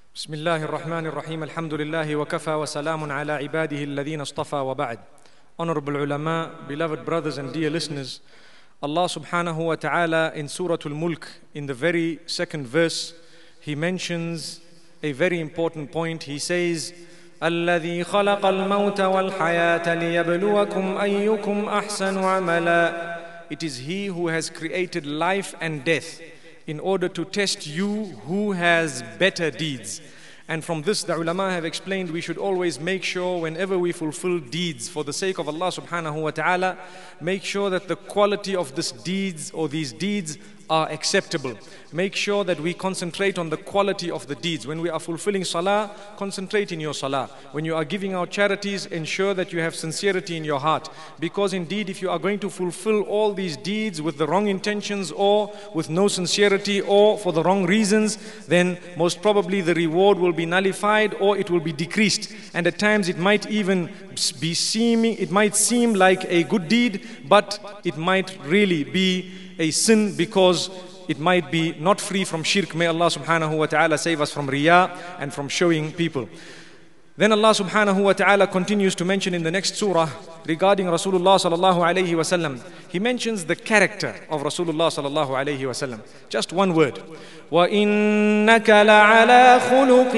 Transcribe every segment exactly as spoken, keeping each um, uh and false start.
بسم الله الرحمن الرحيم الحمد لله وكفى وسلام على عباده الذين اصطفى وبعد. Honorable ulama, beloved brothers and dear listeners, Allah subhanahu wa ta'ala in Surah Al-Mulk, in the very second verse, He mentions a very important point. He says, الذي خلق الموت والحياة ليبلوكم أيكم أحسن عملا. It is He who has created life and death in order to test you who has better deeds. And from this, the ulama have explained we should always make sure whenever we fulfill deeds for the sake of Allah subhanahu wa ta'ala, make sure that the quality of these deeds or these deeds are acceptable. Make sure that we concentrate on the quality of the deeds. When we are fulfilling salah, concentrate in your salah. When you are giving out charities, ensure that you have sincerity in your heart. Because indeed, if you are going to fulfill all these deeds with the wrong intentions or with no sincerity or for the wrong reasons, then most probably the reward will be nullified or it will be decreased. And at times it might even be seeming, it might seem like a good deed, but it might really be a sin because it might be not free from shirk. May Allah subhanahu wa ta'ala save us from riyā and from showing people. Then Allah subhanahu wa ta'ala continues to mention in the next surah regarding Rasulullah sallallahu alayhi wa sallam. He mentions the character of Rasulullah sallallahu alayhi wa sallam. Just one word. وَإِنَّكَ لَعَلَى خُلُقٍ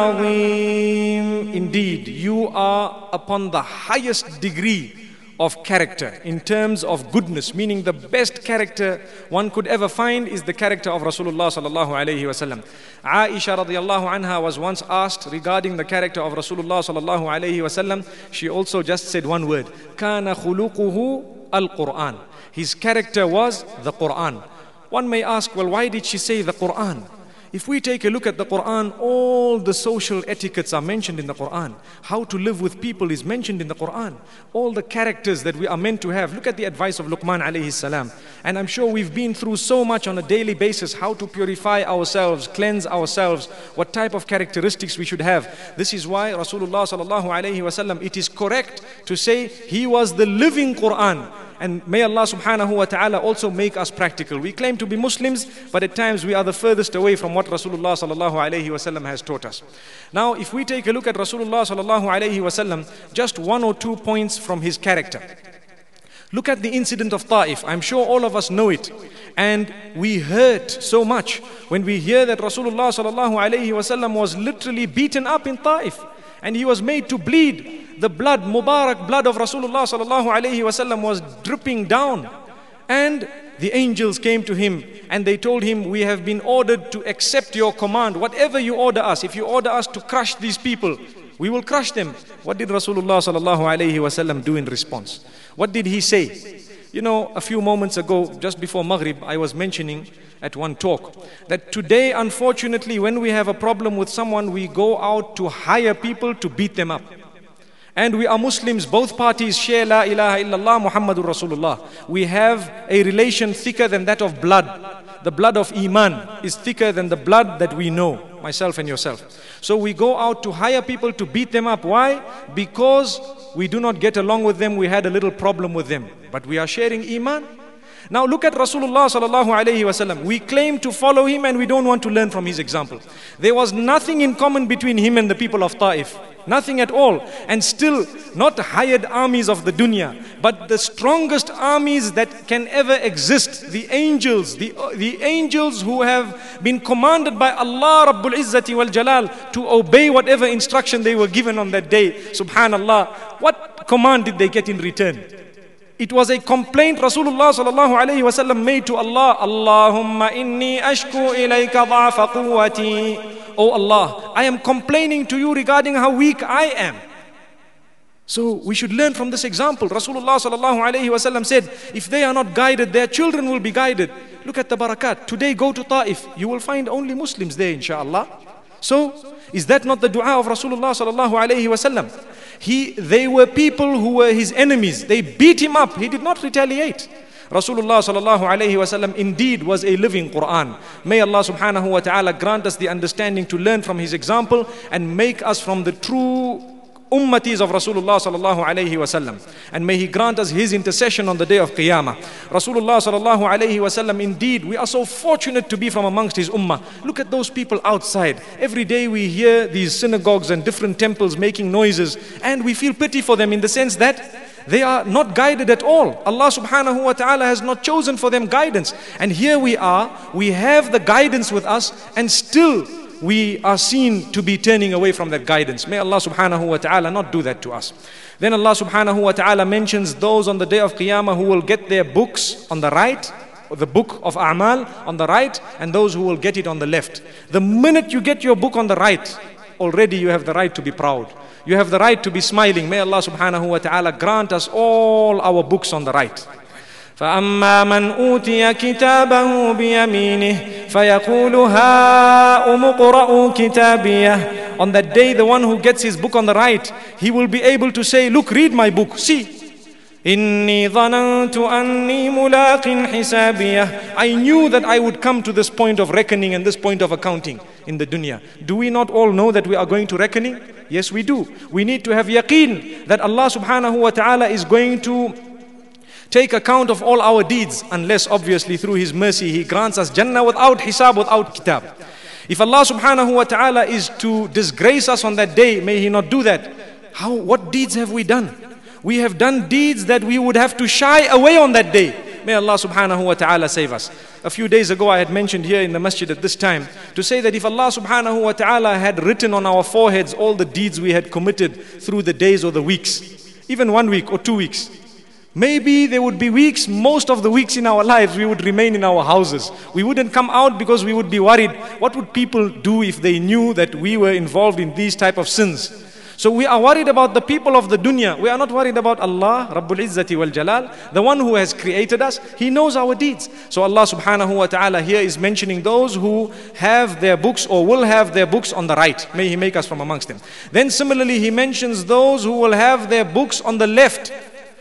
عَظِيمٍ. Indeed, you are upon the highest degree of character in terms of goodness, meaning the best character one could ever find is the character of Rasulullah sallallahu alayhi wa sallam. Aisha radiyallahu anha was once asked regarding the character of Rasulullah sallallahu alayhi wa sallam. She also just said one word, kana khuluquhu al-Quran. His character was the Quran. One may ask, well, why did she say the Quran? If we take a look at the Quran, all the social etiquettes are mentioned in the Quran. How to live with people is mentioned in the Quran. All the characters that we are meant to have. Look at the advice of Luqman alayhi salam. And I'm sure we've been through so much on a daily basis, how to purify ourselves, cleanse ourselves, what type of characteristics we should have. This is why Rasulullah sallallahu alayhi wasallam, it is correct to say he was the living Quran. And may Allah subhanahu wa ta'ala also make us practical. We claim to be Muslims, but at times we are the furthest away from what Rasulullah sallallahu alayhi wasallam has taught us. Now, if we take a look at Rasulullah sallallahu alayhi wasallam, just one or two points from his character. Look at the incident of Ta'if. I'm sure all of us know it. And we hurt so much when we hear that Rasulullah sallallahu alayhi wasallam was literally beaten up in Ta'if. And he was made to bleed. The blood, Mubarak blood of Rasulullah sallallahu alayhi wasallam was dripping down. And the angels came to him and they told him, we have been ordered to accept your command. Whatever you order us, if you order us to crush these people, we will crush them. What did Rasulullah sallallahu alayhi wasallam do in response? What did he say? You know, a few moments ago, just before Maghrib, I was mentioning at one talk that today, unfortunately, when we have a problem with someone, we go out to hire people to beat them up. And we are Muslims, both parties share La ilaha illallah Muhammadur Rasulullah. We have a relation thicker than that of blood. The blood of Iman is thicker than the blood that we know, myself and yourself. So we go out to hire people to beat them up. Why? Because we do not get along with them, we had a little problem with them. But we are sharing Iman. Now look at Rasulullah sallallahu alayhi wasallam. We claim to follow him and we don't want to learn from his example. There was nothing in common between him and the people of Ta'if. Nothing at all. And still not hired armies of the dunya, but the strongest armies that can ever exist. The angels, the, the angels who have been commanded by Allah Rabbul Izzati wal Jalal to obey whatever instruction they were given on that day. Subhanallah. What command did they get in return? It was a complaint Rasulullah sallallahu alayhi wasallam made to Allah. Allahumma inni ashku ilayka dha'fa quwwati. Oh Allah, I am complaining to you regarding how weak I am. So we should learn from this example. Rasulullah sallallahu alayhi wasallam said, if they are not guided, their children will be guided. Look at the barakat. Today go to Ta'if. You will find only Muslims there, inshallah. So, is that not the dua of Rasulullah sallallahu alayhi wasallam? He, they were people who were his enemies. They beat him up. He did not retaliate. Rasulullah sallallahu alayhi wasallam indeed was a living Quran. May Allah subhanahu wa ta'ala grant us the understanding to learn from his example and make us from the true ummatis of Rasulullah sallallahu alayhi wasallam. And may He grant us His intercession on the day of Qiyamah. Rasulullah sallallahu alayhi wasallam, indeed, we are so fortunate to be from amongst His ummah. Look at those people outside. Every day we hear these synagogues and different temples making noises, and we feel pity for them in the sense that they are not guided at all. Allah subhanahu wa ta'ala has not chosen for them guidance. And here we are, we have the guidance with us, and still we are seen to be turning away from that guidance. May Allah subhanahu wa ta'ala not do that to us. Then Allah subhanahu wa ta'ala mentions those on the day of Qiyamah who will get their books on the right, or the book of A'mal on the right, and those who will get it on the left. The minute you get your book on the right, already you have the right to be proud. You have the right to be smiling. May Allah subhanahu wa ta'ala grant us all our books on the right. فَأَمَّا مَنْ أُوتِيَ كِتَابَهُ بِيَمِينِهِ فَيَقُولُ هَاؤُمُ اقْرَءُوا كِتَابِيَهْ. On that day, the one who gets his book on the right, he will be able to say, look, read my book. See, إِنِّي ظَنَنْتُ أَنِّي مُلَاقٍ حِسَابِيَهْ. I knew that I would come to this point of reckoning and this point of accounting in the dunya. Do we not all know that we are going to reckoning? Yes, we do. We need to have yaqeen that Allah subhanahu wa ta'ala is going to take account of all our deeds, unless obviously through His mercy He grants us Jannah without hisab, without kitab. If Allah subhanahu wa ta'ala is to disgrace us on that day, may He not do that. How? What deeds have we done? We have done deeds that we would have to shy away on that day. May Allah subhanahu wa ta'ala save us. A few days ago I had mentioned here in the masjid at this time to say that if Allah subhanahu wa ta'ala had written on our foreheads all the deeds we had committed through the days or the weeks, even one week or two weeks, maybe there would be weeks, most of the weeks in our lives we would remain in our houses. We wouldn't come out because we would be worried. What would people do if they knew that we were involved in these type of sins? So we are worried about the people of the dunya. We are not worried about Allah, Rabbul Izzati wal Jalal, the one who has created us. He knows our deeds. So Allah subhanahu wa ta'ala here is mentioning those who have their books or will have their books on the right. May He make us from amongst them. Then similarly He mentions those who will have their books on the left.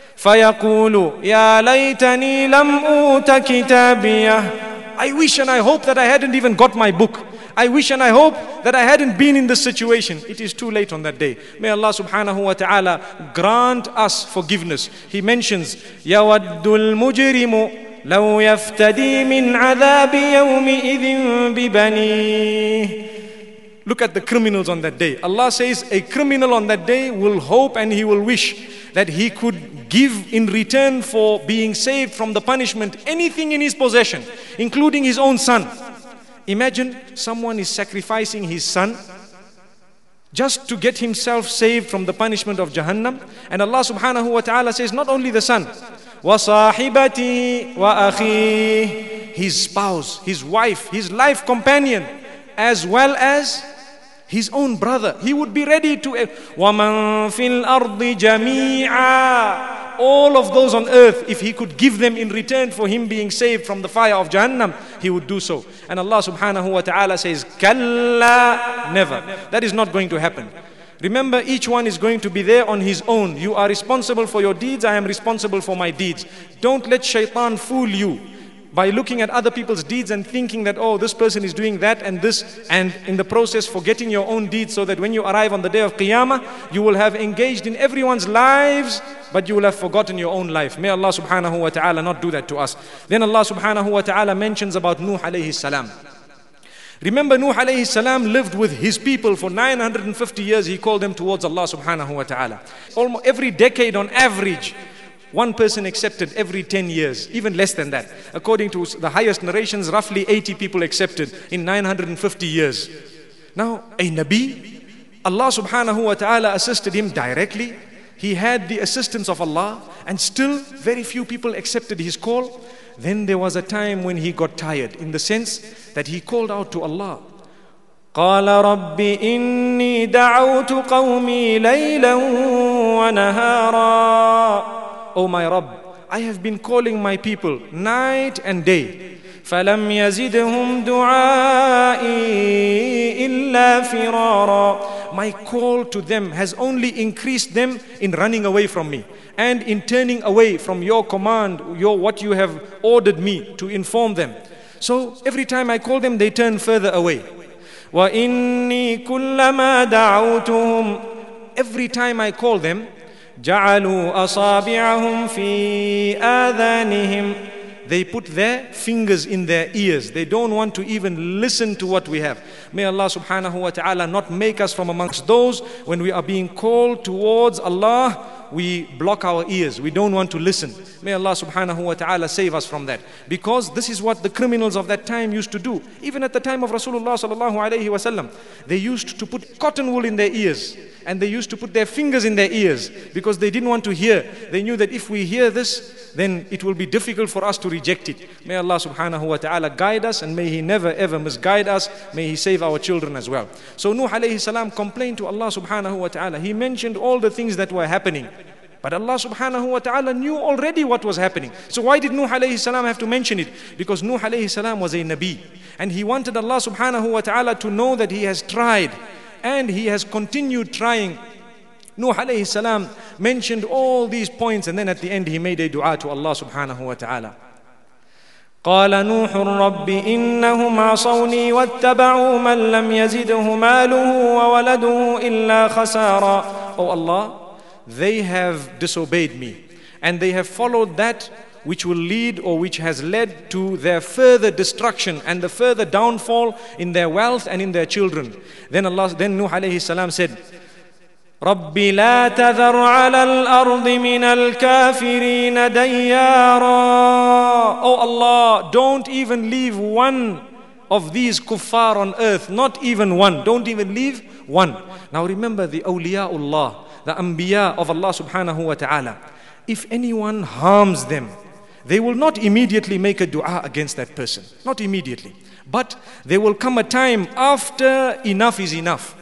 فَيَقُولُ يَا لَيْتَنِي لَمْ أُوتَ كِتَابِيَهْ. I wish and I hope that I hadn't even got my book. I wish and I hope that I hadn't been in this situation. It is too late on that day. May Allah subhanahu wa ta'ala grant us forgiveness. He mentions, يَوَدُّ الْمُجْرِمُ لَوْ يَفْتَدِي مِنْ عَذَابِ يَوْمِئِذٍ بِبَنِيهِ. Look at the criminals on that day. Allah says a criminal on that day will hope and he will wish that he could give in return for being saved from the punishment anything in his possession, including his own son. Imagine someone is sacrificing his son just to get himself saved from the punishment of Jahannam. And Allah subhanahu wa ta'ala says not only the son, وَصَاحِبَتِي وَأَخِيهِ, his spouse, his wife, his life companion, as well as his own brother. He would be ready to وَمَنْ فِي الْأَرْضِ جَمِيعًا. All of those on earth, if he could give them in return for him being saved from the fire of Jahannam, he would do so. And Allah subhanahu wa ta'ala says, Kalla, never. That is not going to happen. Remember, each one is going to be there on his own. You are responsible for your deeds, I am responsible for my deeds. Don't let shaitan fool you by looking at other people's deeds and thinking that, oh, this person is doing that and this, and in the process forgetting your own deeds, so that when you arrive on the day of Qiyamah, you will have engaged in everyone's lives, but you will have forgotten your own life. May Allah subhanahu wa ta'ala not do that to us. Then Allah subhanahu wa ta'ala mentions about Nuh alayhi salam. Remember, Nuh alayhi salam lived with his people for nine hundred fifty years. He called them towards Allah subhanahu wa ta'ala. Almost every decade on average, one person accepted every ten years, even less than that. According to the highest narrations, roughly eighty people accepted in nine hundred fifty years. Now, a Nabi, Allah subhanahu wa ta'ala assisted him directly. He had the assistance of Allah, and still very few people accepted his call. Then there was a time when he got tired, in the sense that he called out to Allah. قَالَ رَبِّ إِنِّي دَعَوْتُ قَوْمِي لَيْلًا وَنَهَارًا. O my Rabb, I have been calling my people night and day. فَلَمْ يَزِدْهُمْ دُعَائِي إِلَّا فِرَارًا. My call to them has only increased them in running away from me and in turning away from your command, your what you have ordered me to inform them. So every time I call them, they turn further away. وَإِنِّي كُلَّمَا دَعَوْتُهُمْ. every time I call them, جَعَلُوا أَصَابِعَهُمْ فِي آذَانِهِمْ, they put their fingers in their ears. They don't want to even listen to what we have. May Allah subhanahu wa ta'ala not make us from amongst those when we are being called towards Allah, we block our ears. We don't want to listen. May Allah subhanahu wa ta'ala save us from that. Because this is what the criminals of that time used to do. Even at the time of Rasulullah sallallahu alayhi wa sallam, they used to put cotton wool in their ears. And they used to put their fingers in their ears because they didn't want to hear. They knew that if we hear this, then it will be difficult for us to reject it. May Allah subhanahu wa ta'ala guide us, and may He never ever misguide us. May He save our children as well. So Nuh alayhi salam complained to Allah subhanahu wa ta'ala. He mentioned all the things that were happening. But Allah subhanahu wa ta'ala knew already what was happening. So why did Nuh alayhi salam have to mention it? Because Nuh alayhi salam was a Nabi. And he wanted Allah subhanahu wa ta'ala to know that he has tried. And he has continued trying. Nuh alayhi salam mentioned all these points, and then at the end he made a dua to Allah subhanahu wa ta'ala. قال نوح رب إنهم عصوني واتبعوا من لم يزده ماله وولده إلا خسارا. Oh Allah, they have disobeyed me, and they have followed that which will lead, or which has led to their further destruction and the further downfall in their wealth and in their children. Then Allah, then Nuh alayhi salam said, رَبِّ لَا تَذَرْ عَلَى الْأَرْضِ مِنَ الْكَافِرِينَ دَيَّارًا. Oh Allah, don't even leave one of these kuffar on earth, not even one. Don't even leave one. Now remember the awliyaullah, the anbiya of Allah subhanahu wa ta'ala. If anyone harms them, they will not immediately make a dua against that person. Not immediately. But there will come a time after enough is enough.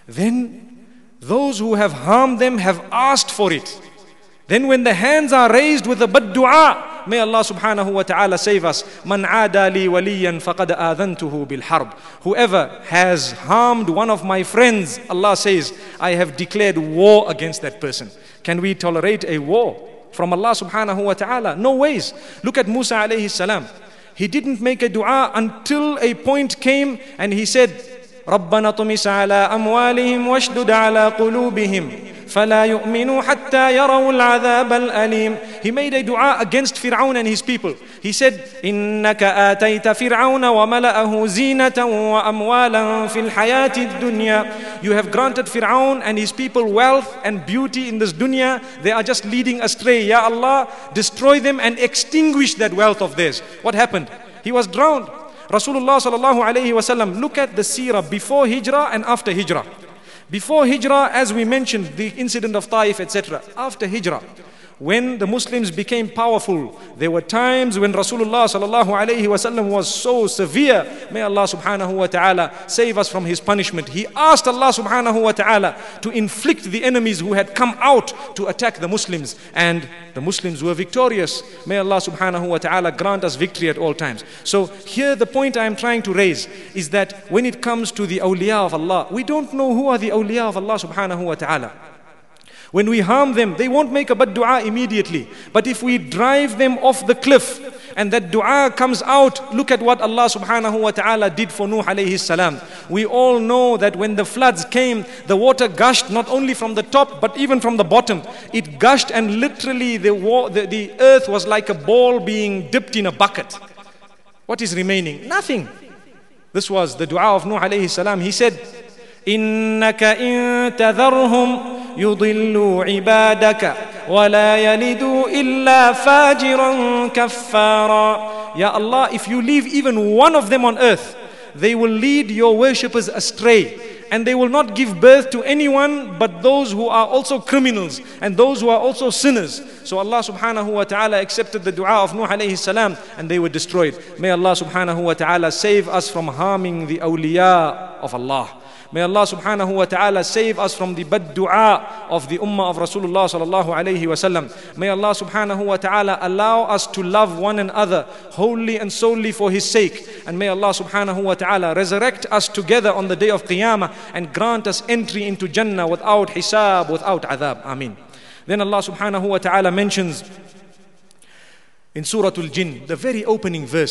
Then those who have harmed them have asked for it. Then when the hands are raised with a bad dua, may Allah subhanahu wa ta'ala save us. Man aada li waliyan faqad adhantuhu bil harb. Whoever has harmed one of my friends, Allah says, I have declared war against that person. Can we tolerate a war from Allah subhanahu wa ta'ala? No ways. Look at Musa alayhi salam. He didn't make a dua until a point came and he said, رَبَّنَا طُمِسَ عَلَىٰ أَمْوَالِهِمْ وَاشْدُدْ عَلَىٰ قُلُوبِهِمْ فَلَا يُؤْمِنُوا حَتَّى يَرَوُا الْعَذَابَ الْأَلِيمِ. He made a dua against Fir'aun and his people. He said, إِنَّكَ آتَيْتَ فِرْعَوْنَ وَمَلَأَهُ زِينَةً وَأَمْوَالًا فِي الْحَيَاةِ الدُّنْيَا. You have granted Fir'aun and his people wealth and beauty in this dunya. They are just leading astray. Ya Allah, destroy them and extinguish that wealth of theirs. What happened? He was drowned. Rasulullah sallallahu alayhi wa sallam, look at the seerah before hijrah and after hijrah. Before hijrah, as we mentioned, the incident of Taif, et cetera. After hijrah, when the Muslims became powerful, there were times when Rasulullah sallallahu alayhi wa sallam was so severe. May Allah subhanahu wa ta'ala save us from his punishment. He asked Allah subhanahu wa ta'ala to inflict the enemies who had come out to attack the Muslims, and the Muslims were victorious. May Allah subhanahu wa ta'ala grant us victory at all times. So here the point I am trying to raise is that when it comes to the awliya of Allah, we don't know who are the awliya of Allah subhanahu wa ta'ala. When we harm them, they won't make a bad dua immediately. But if we drive them off the cliff and that dua comes out, look at what Allah subhanahu wa ta'ala did for Nuh alayhi salam. We all know that when the floods came, the water gushed not only from the top but even from the bottom. It gushed, and literally the, the, the earth was like a ball being dipped in a bucket. What is remaining? Nothing. This was the dua of Nuh alayhi salam. He said, إِنَّكَ إِن تَذَرْهُمْ يضلوا عبادك ولا يلدوا إلا فاجرا كفارا. Ya Allah, if you leave even one of them on earth, they will lead your worshippers astray, and they will not give birth to anyone but those who are also criminals and those who are also sinners. So Allah subhanahu wa ta'ala accepted the dua of Nuh alayhi salam, and they were destroyed. May Allah subhanahu wa ta'ala save us from harming the awliya of Allah. May Allah subhanahu wa ta'ala save us from the bad dua of the ummah of Rasulullah sallallahu alayhi wa sallam. May Allah subhanahu wa ta'ala allow us to love one another wholly and solely for His sake. And may Allah subhanahu wa ta'ala resurrect us together on the day of Qiyamah and grant us entry into Jannah without hisab, without adhab. Ameen. Then Allah subhanahu wa ta'ala mentions in Surah Al-Jinn, the very opening verse,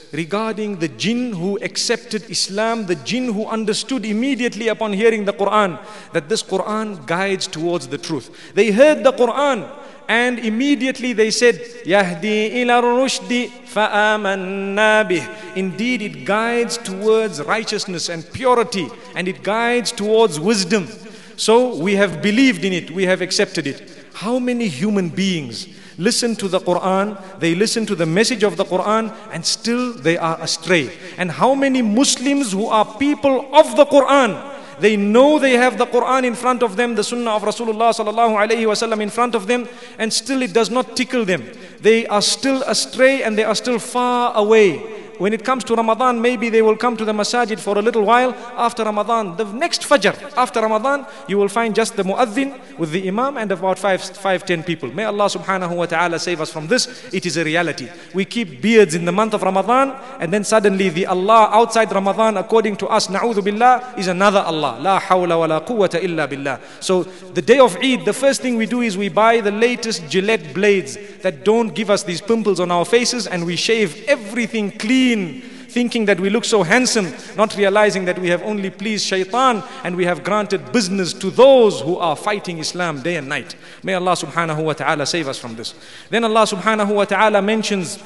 regarding the jinn who accepted Islam, the jinn who understood immediately upon hearing the Quran that this Quran guides towards the truth. They heard the Quran and immediately they said, Yahdi ila rushdi fa'amanna bih. Indeed, it guides towards righteousness and purity, and it guides towards wisdom. So we have believed in it, we have accepted it. How many human beings listen to the Quran, they listen to the message of the Quran, and still they are astray? And how many Muslims who are people of the Quran, they know they have the Quran in front of them, the Sunnah of Rasulullah sallallahu alaihi wasallam in front of them, and still it does not tickle them. They are still astray and they are still far away. When it comes to Ramadan, maybe they will come to the masajid for a little while. After Ramadan, the next Fajr, after Ramadan, you will find just the muaddin with the imam and about five, five, ten people. May Allah subhanahu wa ta'ala save us from this. It is a reality. We keep beards in the month of Ramadan, and then suddenly the Allah outside Ramadan, according to us, na'udhu billah, is another Allah. La hawla wa la quwwata illa billah. So the day of Eid, the first thing we do is we buy the latest Gillette blades that don't give us these pimples on our faces, and we shave everything clean, thinking that we look so handsome, not realizing that we have only pleased shaitan and we have granted business to those who are fighting Islam day and night. May Allah subhanahu wa ta'ala save us from this. Then Allah subhanahu wa ta'ala mentions,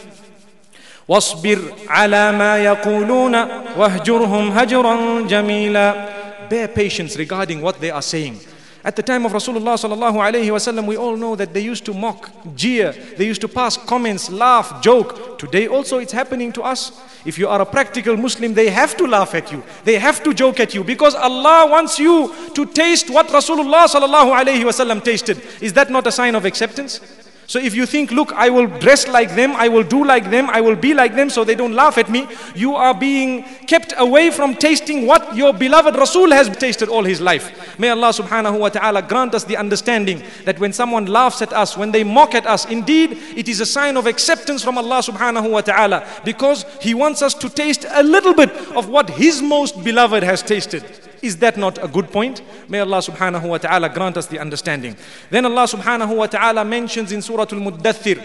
وَاصْبِرْ عَلَى مَا يَقُولُونَ وَاهْجُرْهُمْ هَجْرًا جَمِيلًا. Bear patience regarding what they are saying. At the time of Rasulullah sallallahu alayhi wasallam, we all know that they used to mock, jeer, they used to pass comments, laugh, joke. Today also it's happening to us. If you are a practical Muslim, they have to laugh at you, they have to joke at you, because Allah wants you to taste what Rasulullah sallallahu alayhi wasallam tasted. Is that not a sign of acceptance? So if you think, look, I will dress like them, I will do like them, I will be like them so they don't laugh at me, you are being kept away from tasting what your beloved Rasul has tasted all his life. May Allah subhanahu wa ta'ala grant us the understanding that when someone laughs at us, when they mock at us, indeed it is a sign of acceptance from Allah subhanahu wa ta'ala, because He wants us to taste a little bit of what His most beloved has tasted. Is that not a good point? May Allah subhanahu wa ta'ala grant us the understanding. Then Allah subhanahu wa ta'ala mentions in Surah Al-Muddathir,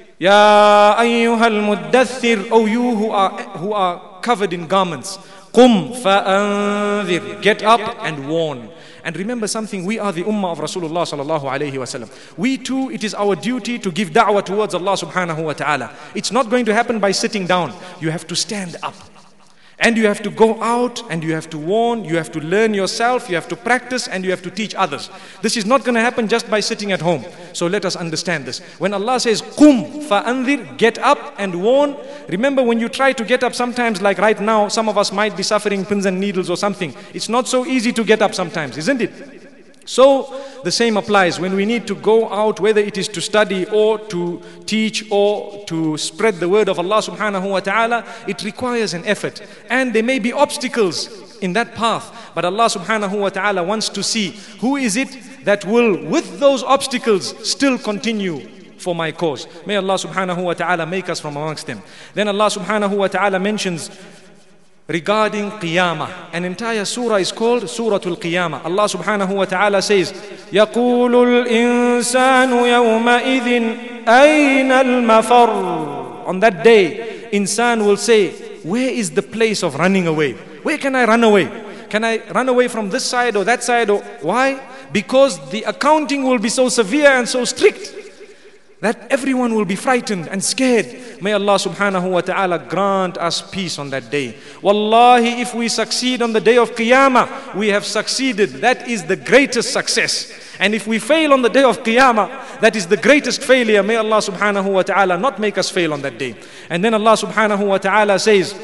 Ya ayyuhal muddathir, O you who are, who are covered in garments, Qum fa'anzir, get up and warn. And remember something, we are the ummah of Rasulullah sallallahu alayhi wa sallam. We too, it is our duty to give da'wah towards Allah subhanahu wa ta'ala. It's not going to happen by sitting down. You have to stand up. And you have to go out and you have to warn, you have to learn yourself, you have to practice, and you have to teach others. This is not going to happen just by sitting at home. So let us understand this. When Allah says, Qum fa'anzir, get up and warn. Remember, when you try to get up sometimes, like right now, some of us might be suffering pins and needles or something. It's not so easy to get up sometimes, isn't it? So the same applies when we need to go out, whether it is to study or to teach or to spread the word of Allah subhanahu wa ta'ala. It requires an effort, and there may be obstacles in that path, but Allah subhanahu wa ta'ala wants to see who is it that will, with those obstacles, still continue for my cause. May Allah subhanahu wa ta'ala make us from amongst them. Then Allah subhanahu wa ta'ala mentions regarding Qiyamah. An entire surah is called Suratul Qiyamah. Allah subhanahu wa ta'ala says, يَقُولُ الْإِنسَانُ يَوْمَئِذٍ أَيْنَ الْمَفَرُّ. On that day, insan will say, where is the place of running away? Where can I run away? Can I run away from this side or that side? Or why? Because the accounting will be so severe and so strict that everyone will be frightened and scared. May Allah subhanahu wa ta'ala grant us peace on that day. Wallahi, if we succeed on the day of Qiyamah, we have succeeded. That is the greatest success. And if we fail on the day of Qiyamah, that is the greatest failure. May Allah subhanahu wa ta'ala not make us fail on that day. And then Allah subhanahu wa ta'ala says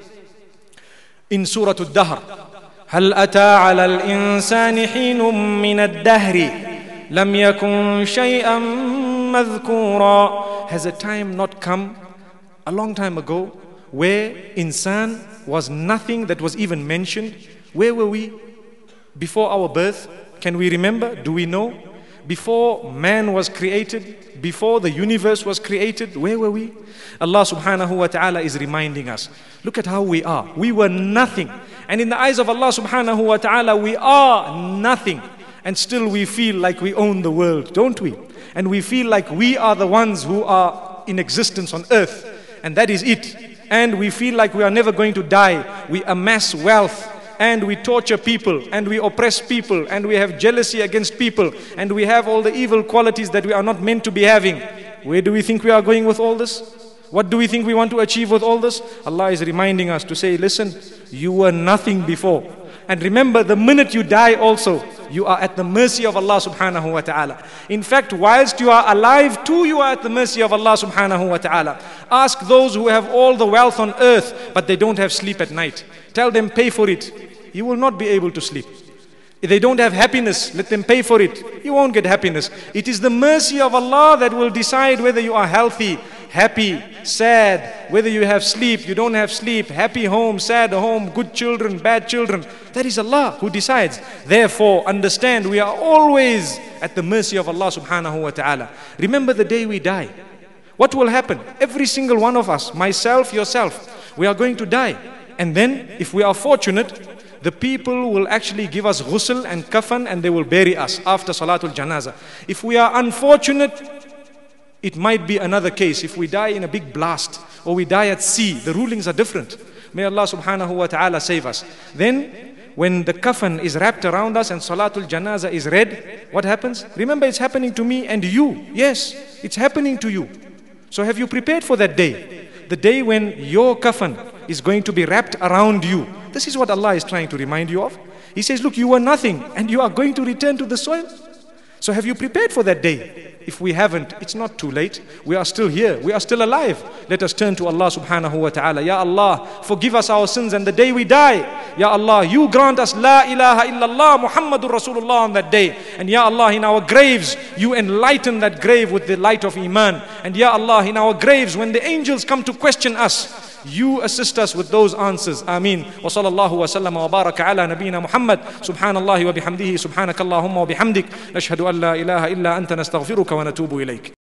in Surah Al-Dahr, هَلْ أَتَى عَلَى الْإِنسَانِ حِينٌ مِّنَ الدَّهْرِ لَمْ يَكُنْ شَيْئًا مذكورا. Has a time not come a long time ago where insan was nothing that was even mentioned? Where were we before our birth? Can we remember? Do we know? Before man was created, before the universe was created, where were we? Allah subhanahu wa ta'ala is reminding us. Look at how we are. We were nothing. And in the eyes of Allah subhanahu wa ta'ala, we are nothing. And still we feel like we own the world, don't we? And we feel like we are the ones who are in existence on earth. And that is it. and we feel like we are never going to die. We amass wealth and we torture people and we oppress people and we have jealousy against people and we have all the evil qualities that we are not meant to be having. Where do we think we are going with all this? What do we think we want to achieve with all this? Allah is reminding us to say, listen, you were nothing before. And remember, the minute you die also, you are at the mercy of Allah subhanahu wa ta'ala. In fact, whilst you are alive too, you are at the mercy of Allah subhanahu wa ta'ala. Ask those who have all the wealth on earth, but they don't have sleep at night. Tell them, pay for it. You will not be able to sleep. If they don't have happiness, let them pay for it. You won't get happiness. It is the mercy of Allah that will decide whether you are healthy, happy, sad, whether you have sleep, you don't have sleep, happy home, sad home, good children, bad children. That is Allah who decides. Therefore, understand, we are always at the mercy of Allah subhanahu wa ta'ala. Remember the day we die. What will happen? Every single one of us, myself, yourself, we are going to die. And then, if we are fortunate, the people will actually give us ghusl and kafan and they will bury us after Salatul Janazah. If we are unfortunate, it might be another case. If we die in a big blast or we die at sea, the rulings are different. May Allah subhanahu wa ta'ala save us. Then, when the kafan is wrapped around us and Salatul Janazah is read, what happens? Remember, it's happening to me and you. Yes, it's happening to you. So have you prepared for that day? The day when your kafan is going to be wrapped around you. This is what Allah is trying to remind you of. He says, look, you were nothing and you are going to return to the soil. So have you prepared for that day? If we haven't, it's not too late. We are still here. We are still alive. Let us turn to Allah subhanahu wa ta'ala. Ya Allah, forgive us our sins and the day we die. Ya Allah, you grant us La ilaha illallah Muhammadur Rasulullah on that day. And Ya Allah, in our graves, you enlighten that grave with the light of Iman. And Ya Allah, in our graves, when the angels come to question us, you assist us with those answers. Ameen. Wa sallallahu wa sallam wa baraka ala nabiyyina Muhammad. Subhanallahi wa bihamdihi. Subhanakallahumma wa bihamdik. Nashhadu an la ilaha illa anta nastaghfiruka wa natubu ilayk.